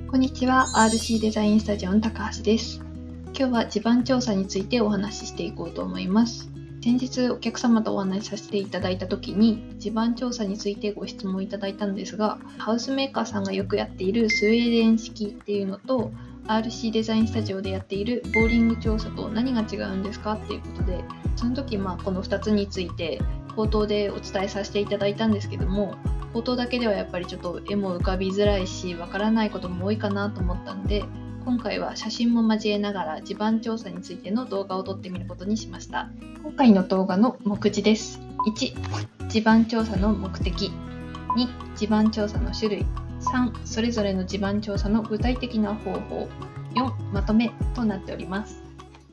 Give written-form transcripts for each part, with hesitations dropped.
こんにちは、RC デザインスタジオの高橋です。今日は地盤調査についてお話ししていこうと思います。先日お客様とお話しさせていただいた時に地盤調査についてご質問いただいたんですが、ハウスメーカーさんがよくやっているスウェーデン式っていうのと RC デザインスタジオでやっているボーリング調査と何が違うんですかっていうことで、その時この2つについて口頭でお伝えさせていただいたんですけども、口頭だけではやっぱりちょっと絵も浮かびづらいしわからないことも多いかなと思ったんで、今回は写真も交えながら地盤調査についての動画を撮ってみることにしました。今回の動画の目次です。1、地盤調査の目的。2、地盤調査の種類。3、それぞれの地盤調査の具体的な方法。4、まとめとなっております。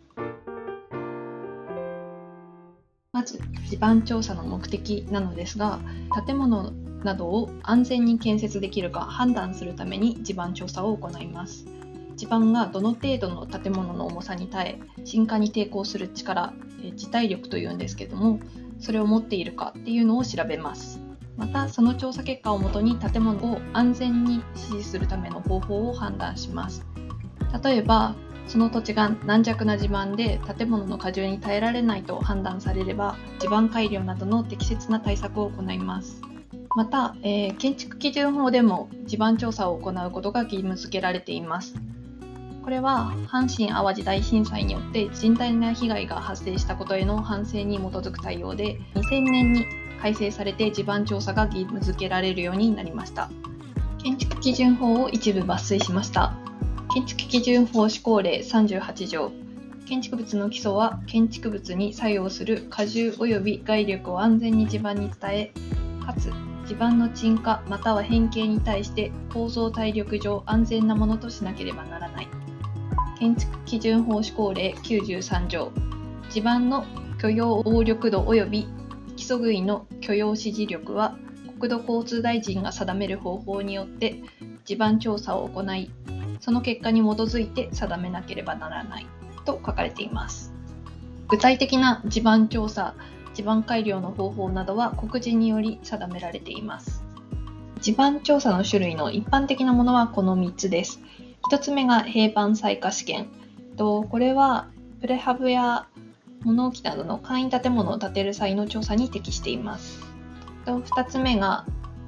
まず、地盤調査の目的なのですが、建物などを安全に建設できるか判断するために地盤調査を行います。地盤がどの程度の建物の重さに耐え、沈下に抵抗する力、地耐力というんですけども、それを持っているかっていうのを調べます。また、その調査結果をもとに建物を安全に維持するための方法を判断します。例えば、その土地が軟弱な地盤で建物の荷重に耐えられないと判断されれば、地盤改良などの適切な対策を行います。また、建築基準法でも地盤調査を行うことが義務付けられています。これは阪神・淡路大震災によって甚大な被害が発生したことへの反省に基づく対応で、2000年に改正されて地盤調査が義務付けられるようになりました。建築基準法を一部抜粋しました。建築基準法施行令38条。建築物の基礎は建築物に作用する荷重及び外力を安全に地盤に伝え、かつ地盤の沈下または変形に対して構造体力上安全なものとしなければならない。建築基準法施行令93条。地盤の許容応力度及び基礎杭の許容支持力は国土交通大臣が定める方法によって地盤調査を行い、その結果に基づいて定めなければならないと書かれています。具体的な地盤調査、地盤改良の方法などは告示により定められています。地盤調査の種類の一般的なものはこの3つです。1つ目が平板採火試験。これはプレハブや物置などの簡易建物を建てる際の調査に適しています。2つ目が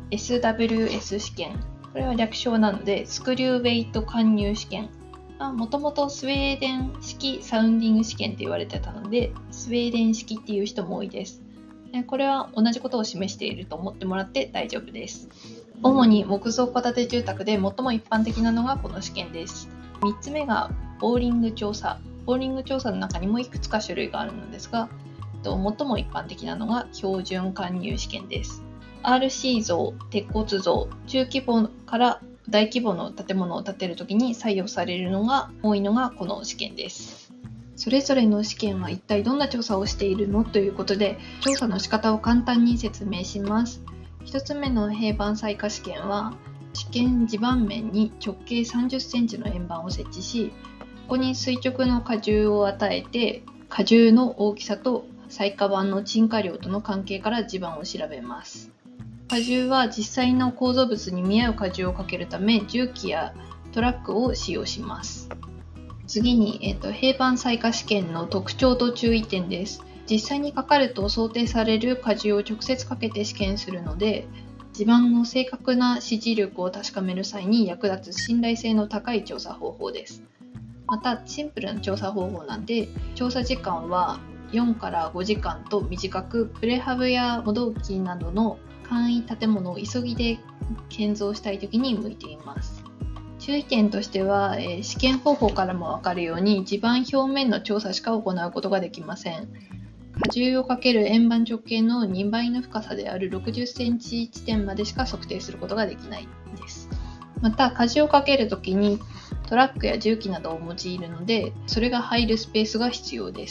SWS 試験。これは略称なのでスクリューウェイト貫入試験。もともとスウェーデン式サウンディング試験って言われてたので、スウェーデン式っていう人も多いです。これは同じことを示していると思ってもらって大丈夫です。主に木造戸建て住宅で最も一般的なのがこの試験です。3つ目がボーリング調査。ボーリング調査の中にもいくつか種類があるのですが、最も一般的なのが標準貫入試験です。RC 像、鉄骨像、中規模から大規模の建物を建てるときに採用されるのが多いのがこの試験です。それぞれの試験は一体どんな調査をしているのということで、調査の仕方を簡単に説明します。1つ目の平板採火試験は、試験地盤面に直径30センチの円盤を設置し、ここに垂直の荷重を与えて、荷重の大きさと採火板の沈下量との関係から地盤を調べます。荷重は実際の構造物に見合う荷重をかけるため、重機やトラックを使用します。次に、平板採火試験の特徴と注意点です。実際にかかると想定される荷重を直接かけて試験するので、地盤の正確な支持力を確かめる際に役立つ信頼性の高い調査方法です。また、シンプルな調査方法なんで、調査時間は4から5時間と短く、プレハブや物置などの簡易建物を急ぎで建造したいときに向いています。注意点としては、試験方法からも分かるように地盤表面の調査しか行うことができません。荷重をかける円盤直径の2倍の深さである60センチ地点までしか測定することができないです。また、荷重をかけるときにトラックや重機などを用いるので、それが入るスペースが必要です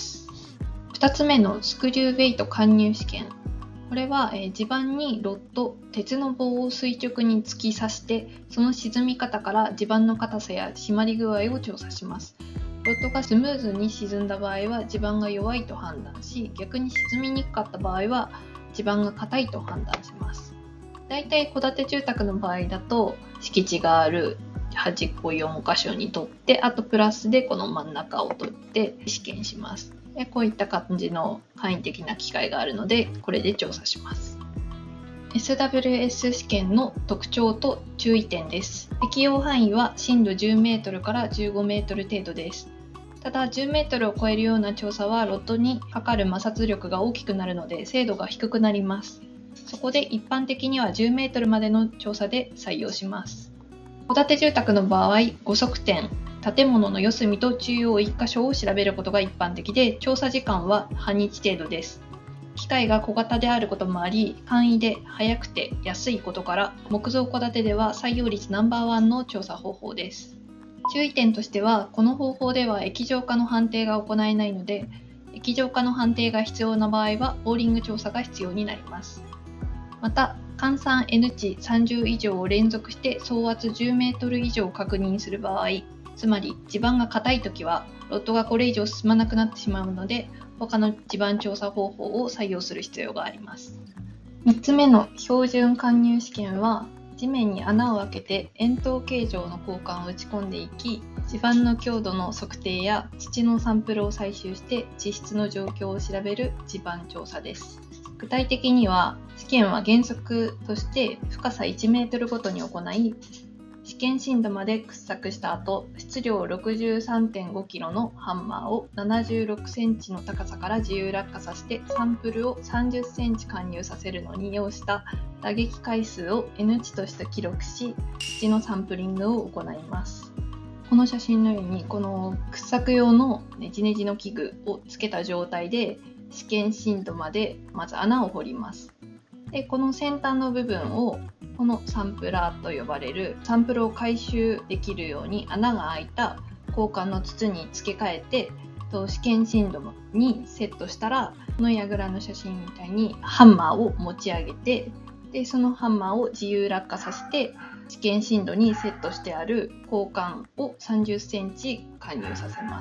。2つ目のスクリューウェイト貫入試験。これは地盤にロッド、鉄の棒を垂直に突き刺して、その沈み方から地盤の硬さや締まり具合を調査します。ロッドがスムーズに沈んだ場合は地盤が弱いと判断し、逆に沈みにくかった場合は地盤が硬いと判断します。だいたい戸建て住宅の場合だと、敷地がある、 端っこ4箇所に取って、あとプラスでこの真ん中を取って試験します。でこういった感じの簡易的な機械があるので、これで調査します。SWS 試験の特徴と注意点です。適用範囲は深度10メートルから15メートル程度です。ただ10メートルを超えるような調査はロッドにかかる摩擦力が大きくなるので精度が低くなります。そこで一般的には10メートルまでの調査で採用します。戸建て住宅の場合、5側点、建物の四隅と中央1箇所を調べることが一般的で、調査時間は半日程度です。機械が小型であることもあり、簡易で早くて安いことから、木造戸建てでは採用率ナンバーワンの調査方法です。注意点としては、この方法では液状化の判定が行えないので、液状化の判定が必要な場合は、ボーリング調査が必要になります。また、換算 N 値30以上を連続して総圧10メートル以上確認する場合、つまり地盤が硬いときは、ロッドがこれ以上進まなくなってしまうので、他の地盤調査方法を採用する必要があります。3つ目の標準貫入試験は、地面に穴を開けて円筒形状の交換を打ち込んでいき、地盤の強度の測定や土のサンプルを採集して地質の状況を調べる地盤調査です。具体的には、試験は原則として深さ1メートルごとに行い、試験深度まで掘削した後、質量 63.5 キロのハンマーを76センチの高さから自由落下させて、サンプルを30センチ貫入させるのに要した打撃回数を N 値として記録し、土のサンプリングを行います。この写真のように、この掘削用のネジネジの器具をつけた状態で、試験深度までまず穴を掘ります。で、この先端の部分をこのサンプラーと呼ばれるサンプルを回収できるように穴が開いた交換の筒に付け替えて、試験深度にセットしたら、この櫓の写真みたいにハンマーを持ち上げて、でそのハンマーを自由落下させて、試験深度にセットしてある交換を30センチ貫入させます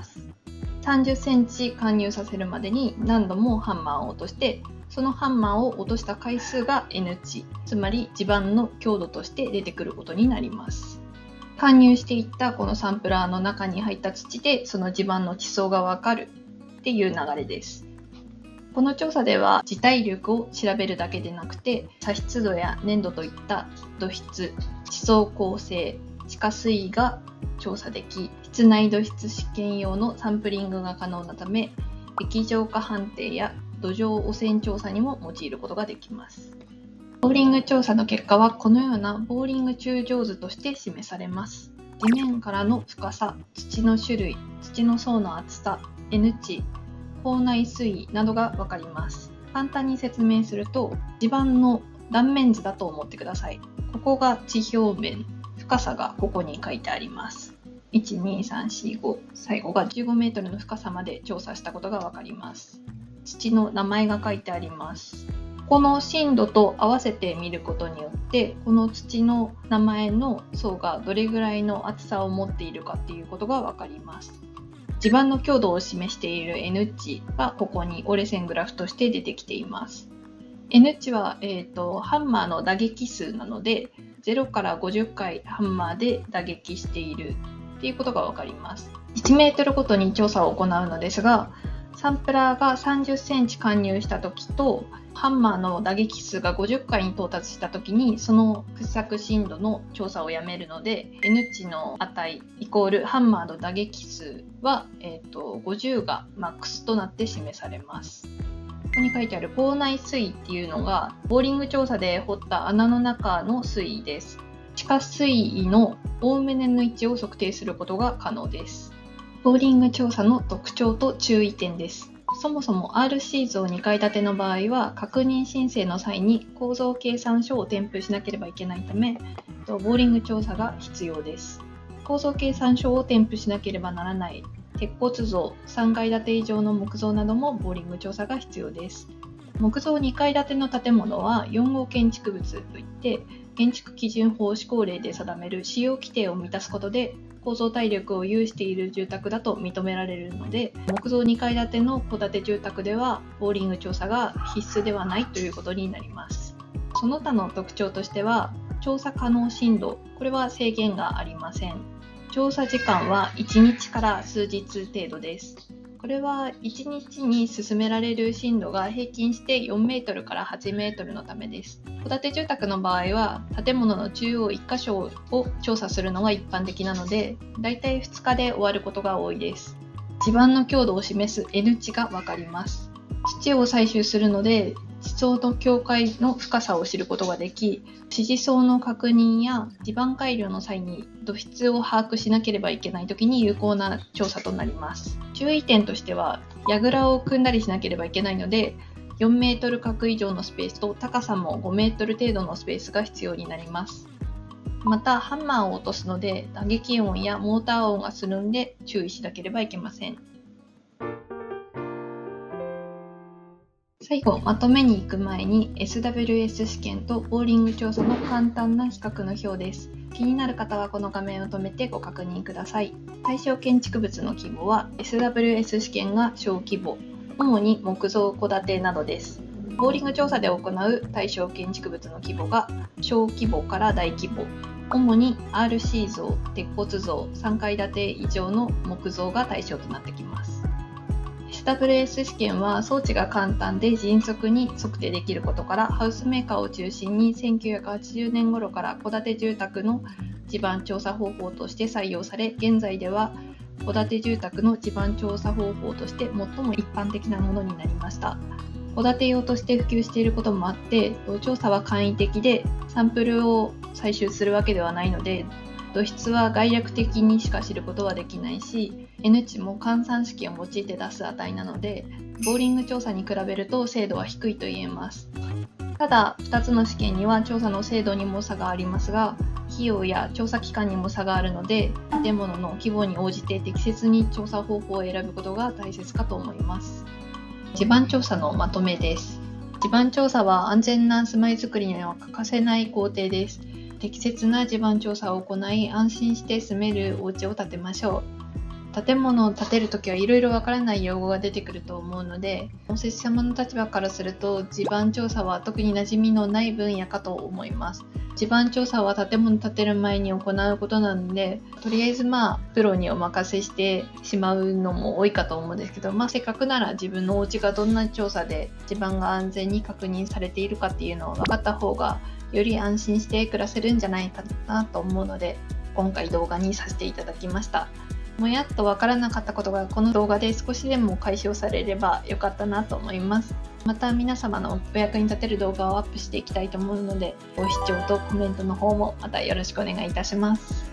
。30センチ貫入させるまでに何度もハンマーを落として、そのハンマーを落とした回数が N 値、つまり地盤の強度として出てくることになります。貫入していったこのサンプラーの中に入った土でその地盤の地層がわかるっていう流れです。この調査では地体力を調べるだけでなくて、砂質度や粘土といった土質、地層構成、地下水位が調査でき、室内土質試験用のサンプリングが可能なため、液状化判定や土壌汚染調査にも用いることができます。ボーリング調査の結果はこのようなボーリング中上図として示されます。地面からの深さ、土の種類、土の層の厚さ、N 値、坑内水位などがわかります。簡単に説明すると、地盤の断面図だと思ってください。ここが地表面、深さがここに書いてあります。1、2、3、4、5、最後が15メートルの深さまで調査したことがわかります。土の名前が書いてあります。この深度と合わせて見ることによって、この土の名前の層がどれぐらいの厚さを持っているかっていうことがわかります。地盤の強度を示している N 値がここに折れ線グラフとして出てきています。N 値は、ハンマーの打撃数なので、0から50回ハンマーで打撃しているっていうことがわかります。1メートルごとに調査を行うのですが、サンプラーが30センチ貫入したときと、ハンマーの打撃数が50回に到達したときに、その掘削深度の調査をやめるので、N 値の値イコールハンマーの打撃数は、50がマックスとなって示されます。ここに書いてある坑内水位っていうのが、ボーリング調査で掘った穴の中の水位です。地下水位のおおむねの位置を測定することが可能です。ボーリング調査の特徴と注意点です。そもそも RC 像2階建ての場合は、確認申請の際に構造計算書を添付しなければいけないため、ボーリング調査が必要です。構造計算書を添付しなければならない鉄骨造、3階建て以上の木造などもボーリング調査が必要です。木造2階建ての建物は4号建築物といって、建築基準法施行令で定める使用規定を満たすことで、構造体力を有している住宅だと認められるので、木造2階建ての戸建て住宅ではボーリング調査が必須ではないということになります。その他の特徴としては、 調査可能深度、これは制限がありません。調査時間は1日から数日程度です。これは1日に進められる深度が平均して4メートルから8メートルのためです。戸建て住宅の場合は建物の中央1箇所を調査するのが一般的なので、だいたい2日で終わることが多いです。地盤の強度を示す N 値がわかります。土を採集するので、地層の境界の深さを知ることができ、支持層の確認や地盤改良の際に土質を把握しなければいけないときに有効な調査となります。注意点としては、櫓を組んだりしなければいけないので、4メートル角以上のスペースと高さも5メートル程度のスペースが必要になります。また、ハンマーを落とすので打撃音やモーター音がするので注意しなければいけません。最後、まとめに行く前に SWS 試験とボーリング調査の簡単な比較の表です。気になる方はこの画面を止めてご確認ください。対象建築物の規模は SWS 試験が小規模、主に木造戸建てなどです。ボーリング調査で行う対象建築物の規模が小規模から大規模、主に RC 像、鉄骨像、3階建て以上の木造が対象となってきます。SWS 試験は装置が簡単で迅速に測定できることから、ハウスメーカーを中心に1980年頃から戸建て住宅の地盤調査方法として採用され、現在では戸建て住宅の地盤調査方法として最も一般的なものになりました。戸建て用として普及していることもあって、調査は簡易的でサンプルを採集するわけではないので、土質は概略的にしか知ることはできないし、N 値も換算式を用いて出す値なので、ボーリング調査に比べると精度は低いと言えます。ただ、2つの試験には調査の精度にも差がありますが、費用や調査期間にも差があるので、建物の規模に応じて適切に調査方法を選ぶことが大切かと思います。地盤調査のまとめです。地盤調査は安全な住まいづくりには欠かせない工程です。適切な地盤調査を行い、安心して住めるお家を建てましょう。建物を建てるときはいろいろわからない用語が出てくると思うので、お施主様の立場からすると地盤調査は特に馴染みのない分野かと思います。地盤調査は建物を建てる前に行うことなので、とりあえずプロにお任せしてしまうのも多いかと思うんですけど、せっかくなら自分のお家がどんな調査で地盤が安全に確認されているかっていうのを分かった方がより安心して暮らせるんじゃないかなと思うので、今回動画にさせていただきました。もやっとわからなかったことがこの動画で少しでも解消されればよかったなと思います。また皆様のお役に立てる動画をアップしていきたいと思うので、ご視聴とコメントの方もまたよろしくお願いいたします。